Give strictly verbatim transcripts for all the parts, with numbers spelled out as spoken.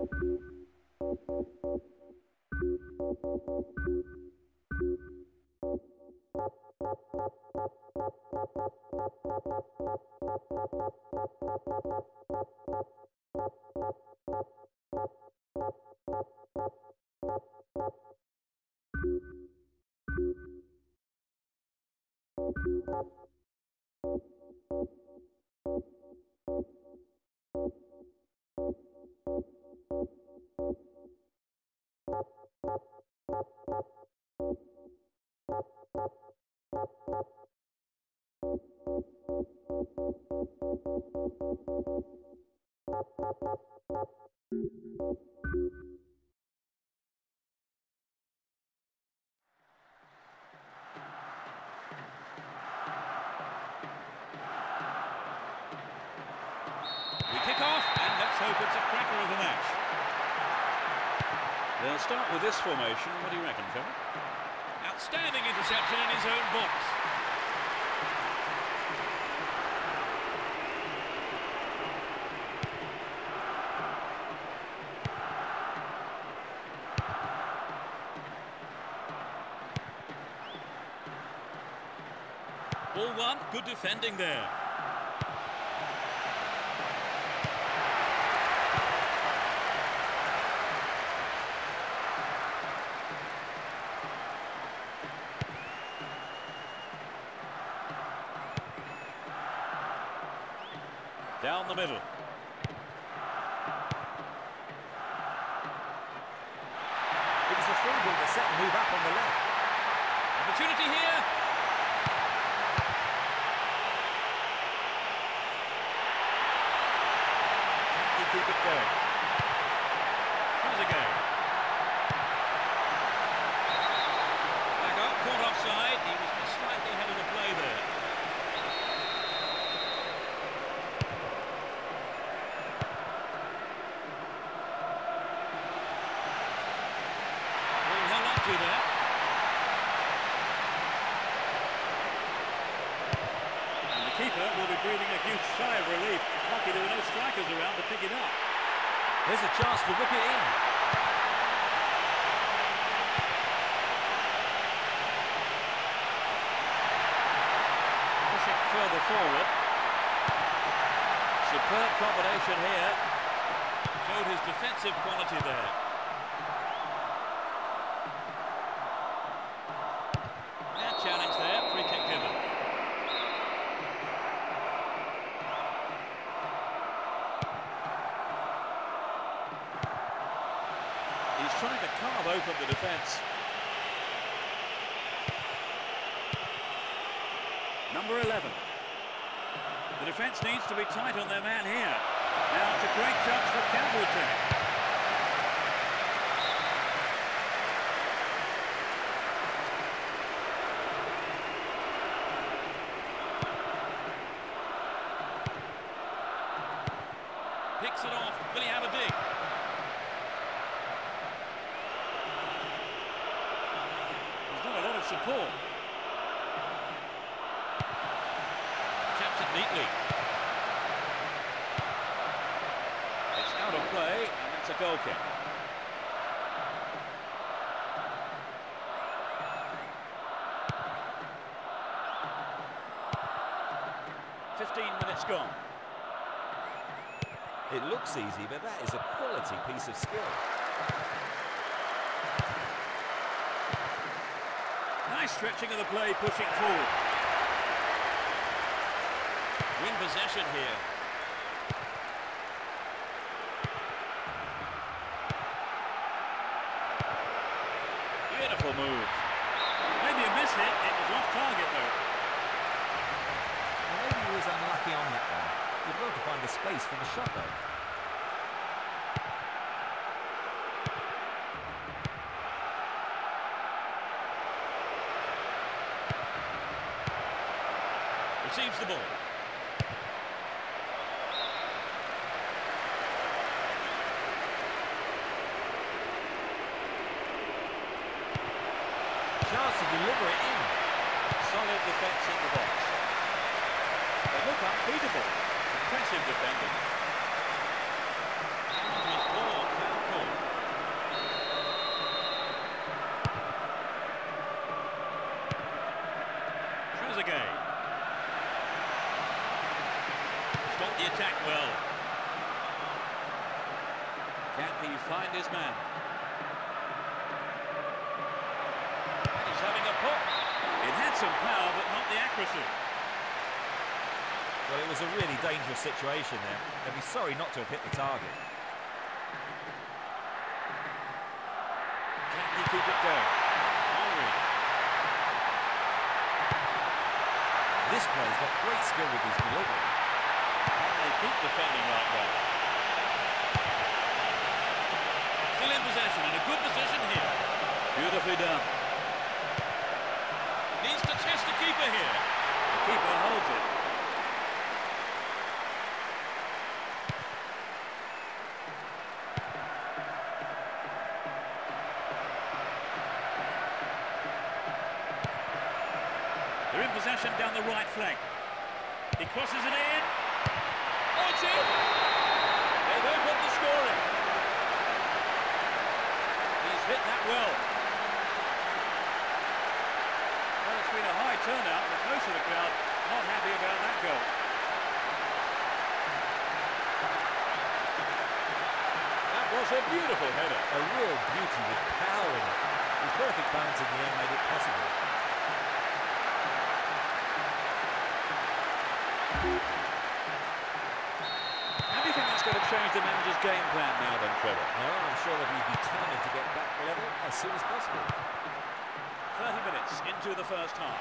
Kick off, and let's hope it's a cracker of a match. They'll start with this formation. What do you reckon, Trevor? Outstanding interception in his own box. Ball one, good defending there. Down the middle. It was a free ball to set and move up on the left. Opportunity here. Can he keep it going? Here's again. Back up, caught offside. He was just slightly ahead of the play there. There. And the keeper will be breathing a huge sigh of relief. Lucky there were no strikers around to pick it up. There's a chance to whip it in. Pushing further forward. Superb combination here. Showed his defensive quality there. Challenge there, free kick given. He's trying to carve open the defence. Number eleven. The defence needs to be tight on their man here. Now it's a great chance for counter-attack. Picks it off. Will he have a dig? There's not a lot of support. Chaps it neatly. It's out of play, and that's a goal kick. Fifteen minutes gone. It looks easy, but that is a quality piece of skill. Nice stretching of the play, pushing forward. Win possession here. Beautiful move. Maybe a miss hit, it was off target though. Well, maybe he was unlucky on that one. You'd well to find the space for the shot, though. Receives the ball. Chance to deliver it in. Solid defence in the box. They look unbeatable. Impressive defending. Dangerous ball, found game. Stopped the attack well. Can he find his man? And he's having a pop. It had some power, but not the accuracy. Well, it was a really dangerous situation there. They'd be sorry not to have hit the target. Can he keep it going? Henry. This player's got great skill with his delivery. Can they keep defending like that? Still in possession, in a good position here. Beautifully done. Needs to test the keeper here. The keeper holds it. They're in possession down the right flank. He crosses it in. Oh, it's in! They've opened the scoring. He's hit that well. Well, it's been a high turnout, but most of the crowd not happy about that goal. That was a beautiful header. A real beauty with power in it. His perfect balance in the air made it possible. How do you think that's going to change the manager's game plan now then, Trevor? No, I'm sure they'll be determined to get back level as soon as possible. thirty minutes into the first half.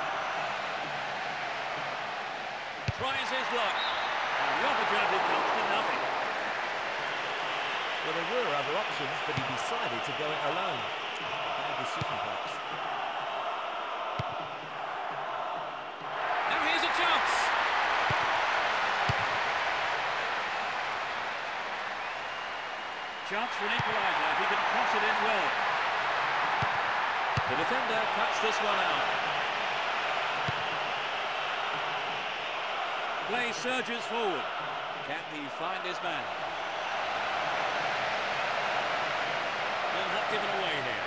Tries his luck. And the opportunity comes to nothing. Well, there were other options, but he decided to go it alone. Bad decision, perhaps. Now here's a chance. Chance for an equaliser if he can cross it in well. The defender cuts this one out. Play surges forward. Can he find his man? Well, not given away here.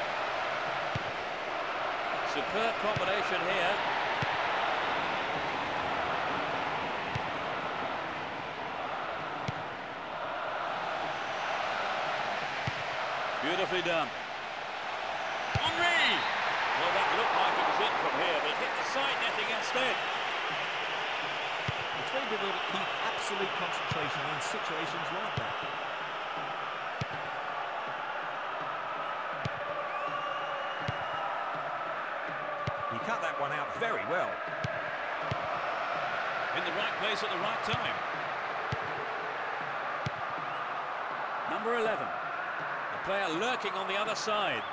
Superb combination here. Beautifully done. Henry! Well, that looked like it was in from here, but hit the side netting instead. It's very difficult to keep absolute concentration in situations like that. He cut that one out very well. In the right place at the right time. Number eleven. The player lurking on the other side.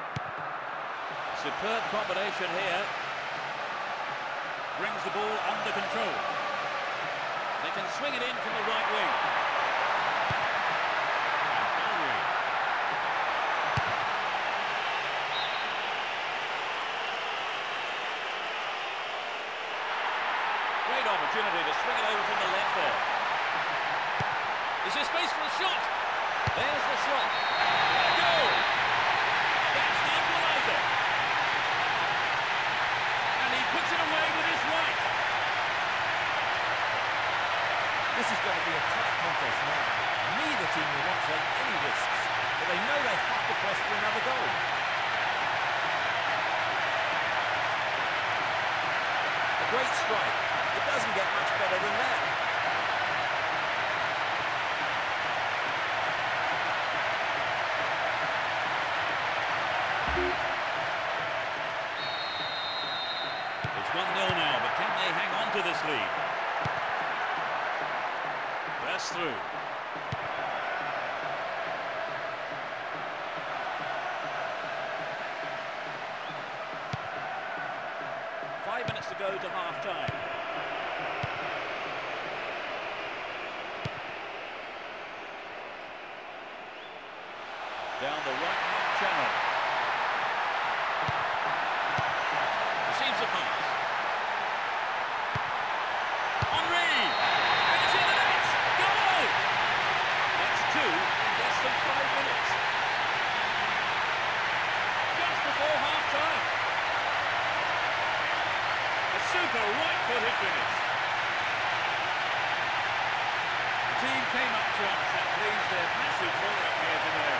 Superb combination here. Brings the ball under control. They can swing it in from the right wing. Great opportunity to swing it over from the left there. Is there space for a shot? There's the shot. There we go. That's the equaliser. And he puts it away with his right. This is going to be a tight contest now. Neither team will want to take any risks, but they know they have to press for another goal. A great strike. It doesn't get much better than that. It's one nil now, but can they hang on to this lead? Burst through. Five minutes to go to half-time. Down the right-hand channel. Receives a pass. Henry! And it's in the net! Goal! That's two in less than five minutes. Just before half-time. A super right-footed finish. The team came up trumps and leaves their massive forward here today.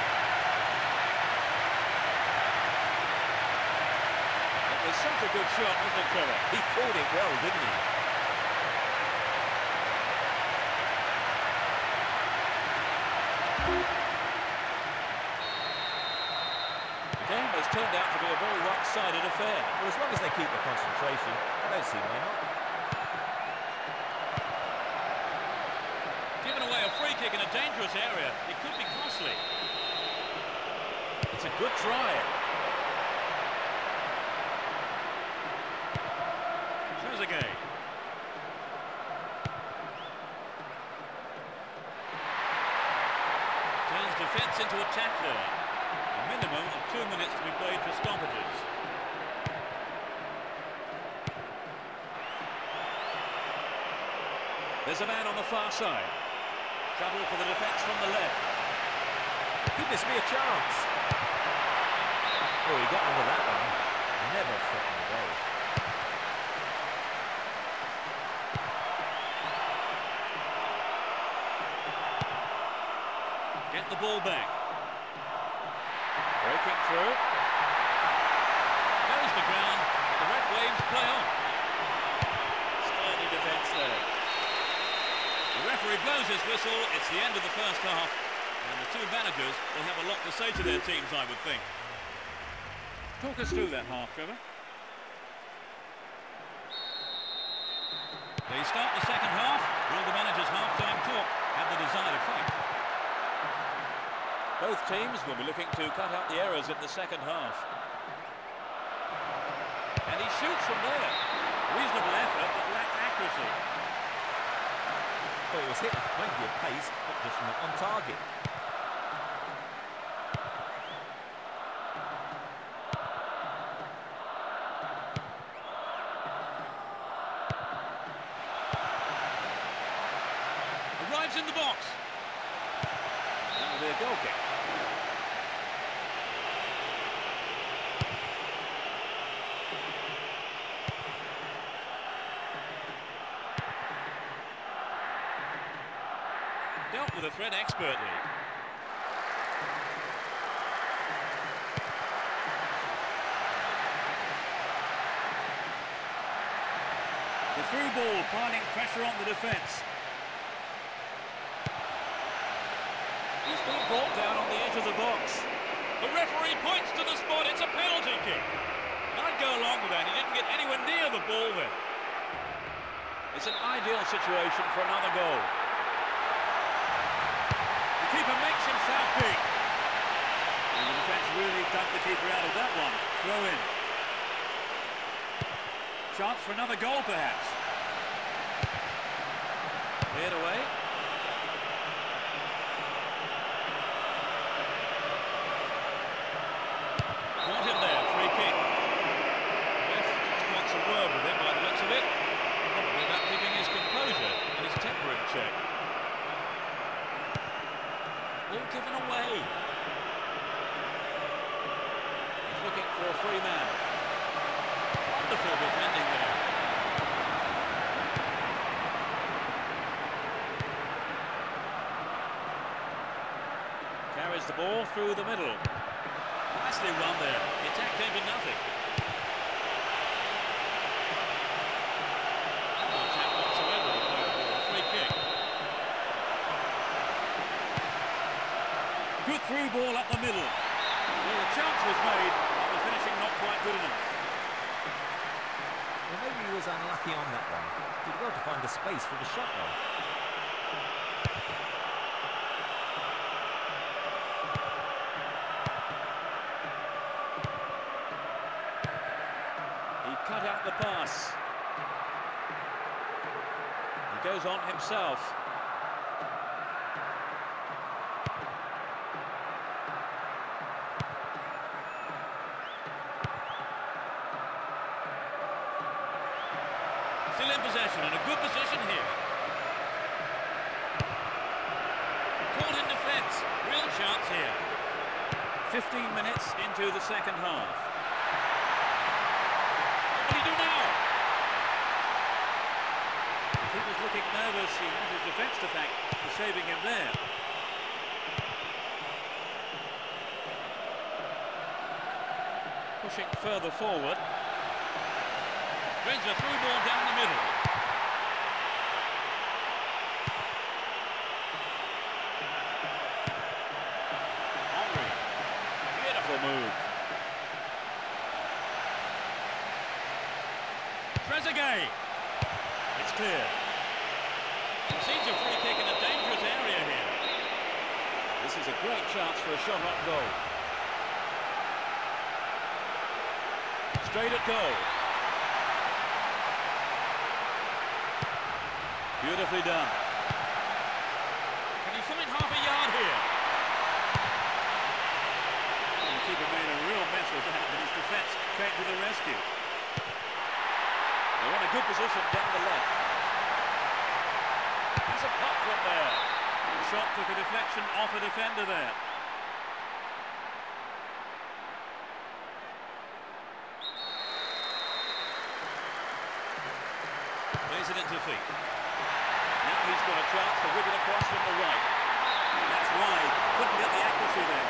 It was such a good shot, wasn't it, Trevor? He caught it well, didn't he? The game has turned out to be a very one-sided affair. Well, as long as they keep their concentration, I don't see why not. Given away a free kick in a dangerous area, it could be costly. It's a good try. Again. Turns defence into attack there. A minimum of two minutes to be played for stoppages. There's a man on the far side. Trouble for the defence from the left. Goodness me, a chance. Oh, he got under that one. Never threatened the goal. Get the ball back. Breaking through. Goes to ground, but the red waves play on. Sturdy defence there. The referee blows his whistle. It's the end of the first half. And the two managers will have a lot to say to their teams, I would think. Talk us through that half, Trevor. They start the second half. Will the manager's half-time talk have the desired effect? Both teams will be looking to cut out the errors in the second half. And he shoots from there. Reasonable effort, but lacked accuracy. Well, it was hit with plenty of pace, but just not on target. Arrives in the box. That will be a goal kick. Dealt with the threat expertly. The through ball piling pressure on the defence. He's been brought down on the edge of the box. The referee points to the spot. It's a penalty kick. And I'd go along with that. He didn't get anywhere near the ball then. It's an ideal situation for another goal. The keeper makes himself big. And the defence really dug the keeper out of that one. Throw in. Chance for another goal, perhaps. Cleared away. Caught him there, free kick. Ref just wants a word with him by the looks of it. Probably about keeping his composure and his temper in check. All given away. He's looking for a free man. Wonderful defending there. Carries the ball through the middle. Nicely run there. The attack came to nothing. No attack whatsoever. A free kick. Good through ball up the middle. Well, the chance was made, but the finishing not quite good enough. Well, maybe he was unlucky on that one. Did well to find the space for the shot, though. Cut out the pass. He goes on himself. Still in possession, in a good position here. Caught in defence. Real chance here. fifteen minutes into the second half. bit nervous. He has his defence to thank for saving him there. Pushing further forward. Brings a through ball down the middle. Henry. Beautiful move. Trezeguet. It's clear. Seems a free kick in a dangerous area here. This is a great chance for a shot on goal. Straight at goal. Beautifully done. Can he find half a yard here? Oh, the keeper made a real mess of that, but his defence came to the rescue. They're in a good position down the left. That's a pop from there. The shot took a deflection off a defender there. Plays it into feet. Now he's got a chance to whip it across from the right. That's wide. Couldn't get the accuracy there.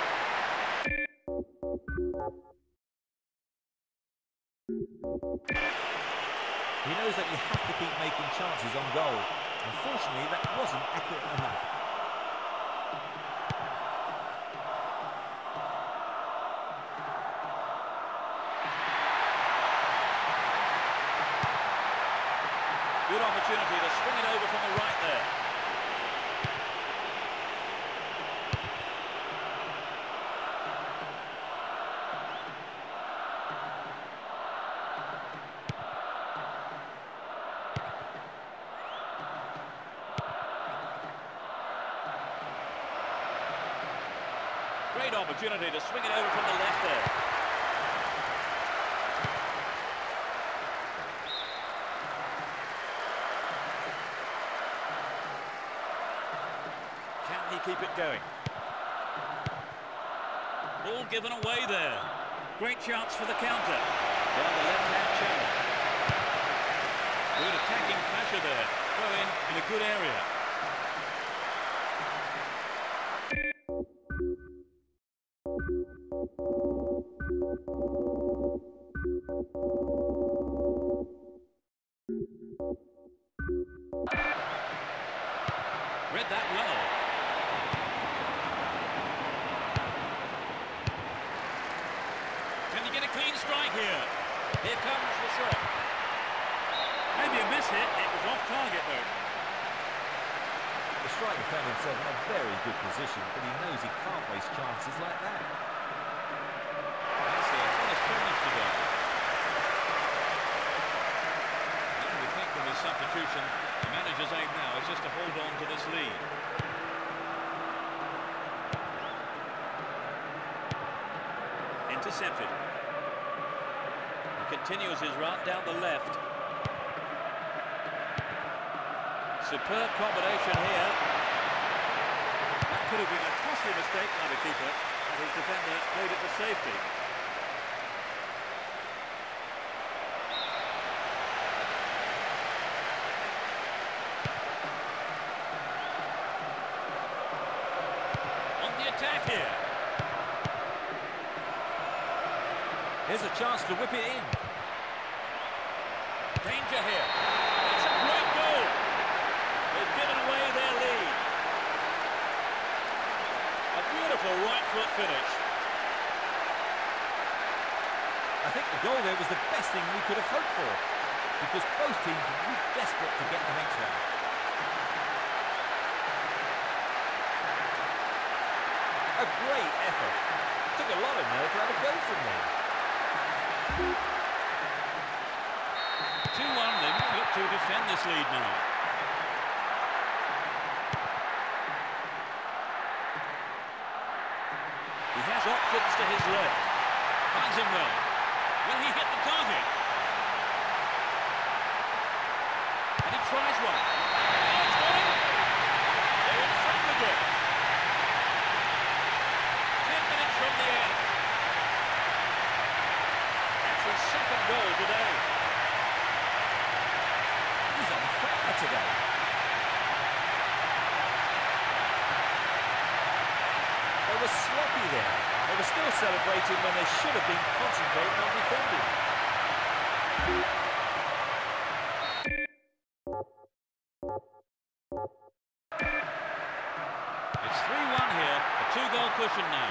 He knows that you have to keep making chances on goal. Unfortunately, that wasn't accurate enough. Good opportunity to swing it over from the right there. Great opportunity to swing it over from the left there. Can he keep it going? Ball given away there. Great chance for the counter. Down the left-hand channel. Good attacking pressure there. Throw in in a good area. Read that well. Can you get a clean strike here? Here comes the shot. Maybe a miss hit. It was off target though. The striker found himself in a very good position, but he knows he can't waste chances like that. That's a honest finish today. And we think from his substitution, the manager's aim now is just to hold on to this lead. Intercepted. He continues his run down the left. Superb combination here. That could have been a costly mistake by the keeper, and his defender played it to safety. On the attack here. Here's a chance to whip it in. Danger here. It's a great goal. They've given away their lead. A beautiful right foot finish. I think the goal there was the best thing we could have hoped for, because both teams were really desperate to get the next one. A great effort. Took a lot of nerve to have a go from there. two one, they might look to defend this lead now. He has options to his left. Finds him well. Will he hit the target? And he tries one. Oh, it's got him! They're in front again. Ten minutes from the end. That's his second goal today. He's on fire today. was sloppy there. They were still celebrating when they should have been concentrating on defending. It's three one here, a two-goal cushion now.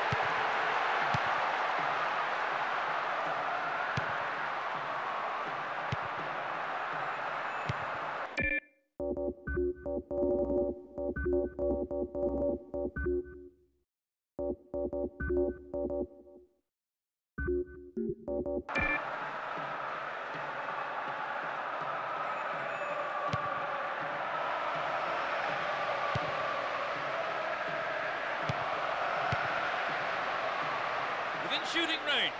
Within shooting range.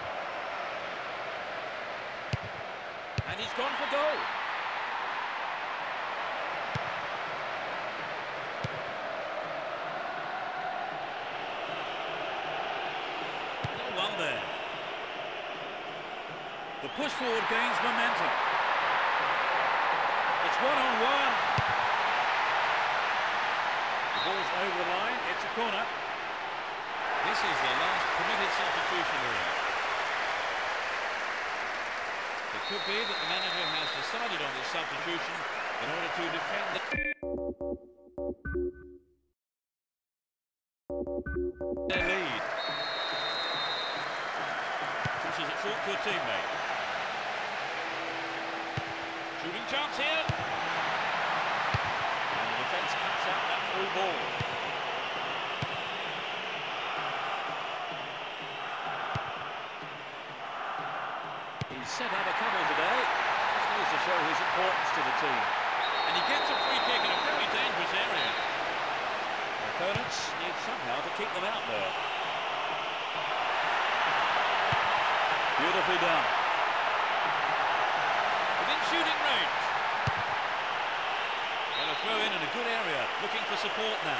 And he's gone for goal. No one there. The push forward gains momentum. It's one on one. The ball's over the line. It's a corner. This is the last permitted substitution here. It could be that the manager has decided on this substitution in order to defend the their lead. Pushes it short to a teammate. Shooting chance here. And the defence cuts out that through ball. He's set up a couple today. This goes to show his importance to the team. And he gets a free kick in a very dangerous area. The opponents need somehow to keep them out there. Beautifully done. Within shooting range. Well, a throw in in a good area, looking for support now.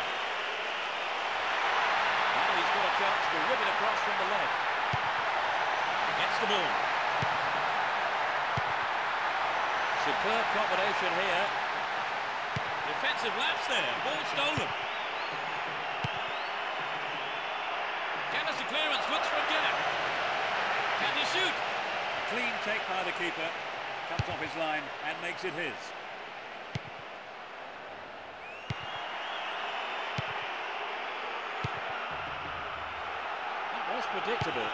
Now he's got a chance to whip it across from the left. Gets the ball. Superb combination here. Defensive lapse there. Ball stolen. Gathers the clearance, looks for a gap. Can he shoot? Clean take by the keeper. Comes off his line and makes it his. That was predictable.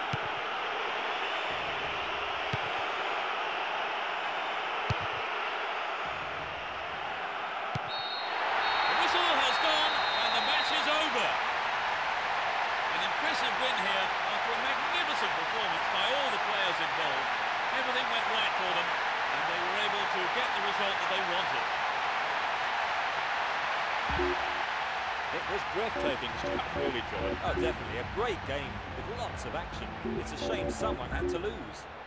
Impressive win here after a magnificent performance by all the players involved. Everything went right for them and they were able to get the result that they wanted. It was breathtaking stuff, really, Joe. Oh, definitely. A great game with lots of action. It's a shame someone had to lose.